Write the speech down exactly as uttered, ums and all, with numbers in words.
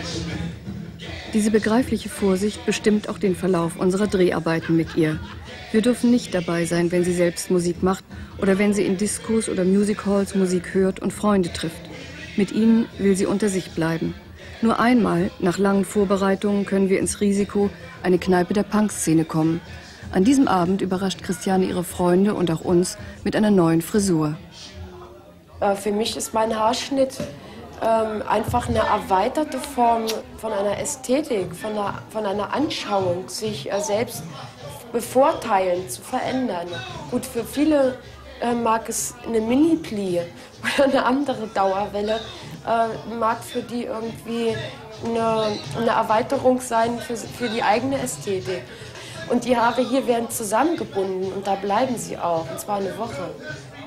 Diese begreifliche Vorsicht bestimmt auch den Verlauf unserer Dreharbeiten mit ihr. Wir dürfen nicht dabei sein, wenn sie selbst Musik macht oder wenn sie in Diskos oder Musichalls Musik hört und Freunde trifft. Mit ihnen will sie unter sich bleiben. Nur einmal, nach langen Vorbereitungen, können wir ins Risiko, eine Kneipe der Punkszene kommen. An diesem Abend überrascht Christiane ihre Freunde und auch uns mit einer neuen Frisur. Für mich ist mein Haarschnitt ähm, einfach eine erweiterte Form von einer Ästhetik, von einer, von einer Anschauung, sich äh, selbst bevorteilen, zu verändern. Gut, für viele äh, mag es eine Mini-Plie oder eine andere Dauerwelle, äh, mag für die irgendwie eine, eine Erweiterung sein für, für die eigene Ästhetik. Und die Haare hier werden zusammengebunden und da bleiben sie auch, und zwar eine Woche.